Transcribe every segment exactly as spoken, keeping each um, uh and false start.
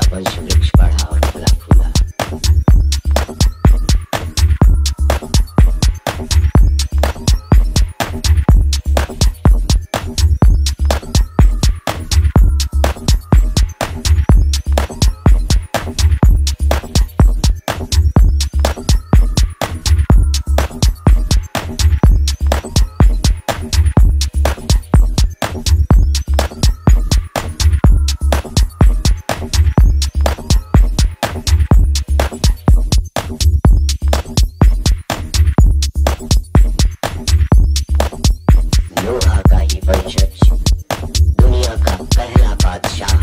वंश वृक्ष बढ़ा और फला फूला। दुनिया का पहला बादशाह।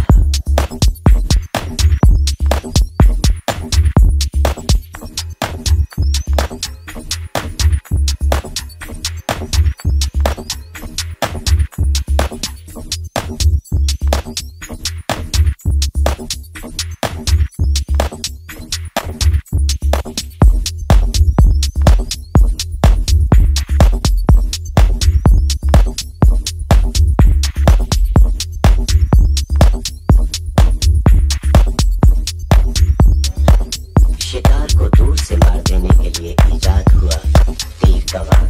शिकार को दूर से मार देने के लिए इजाद हुआ तीर कमान।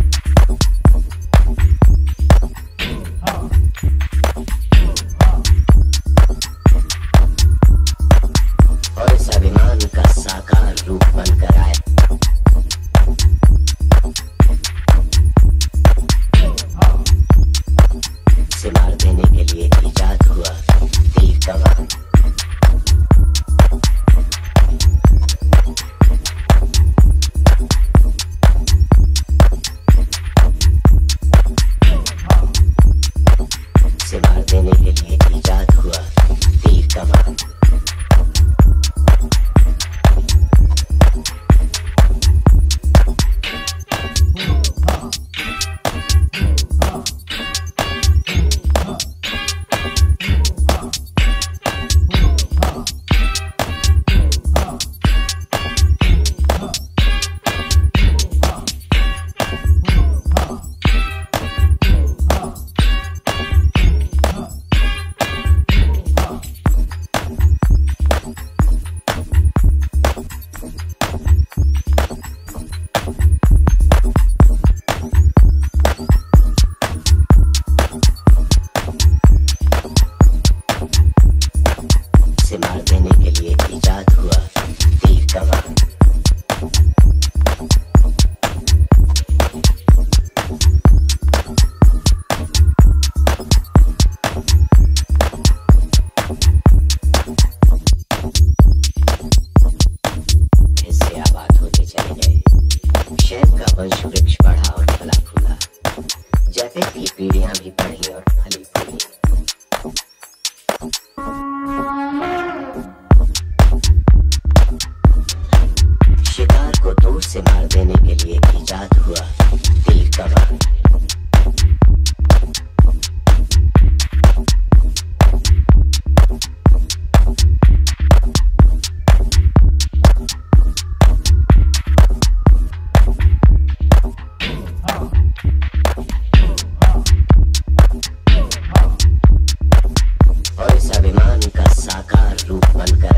और इस अभिमान का साकार रूप बनकर आए। से मार देने के लिए इजाद हुआ तीर कमान। से मार देने के लिए इजाद हुआ तीर कमान। से मार देने के लिए इजाद हुआ तीर कमान। इससे आबाद होते चले गए। शहर का वंश वृक्ष बढ़ा और फला फूला। जैसे की पीढ़ियां भी बढ़ी और फली फूली। शिकार को दूर से मार देने के लिए इजाद हुआ तीर कमान। और इस अभिमान का साकार रूप बनकर